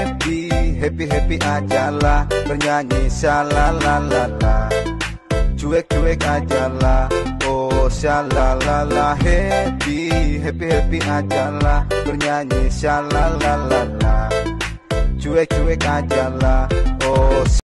happy, happy aja lah, bernyanyi shalalala. Cuek aja lah, oh shalalala. Happy, happy aja lah, bernyanyi shalalala. Cuek aja lah, oh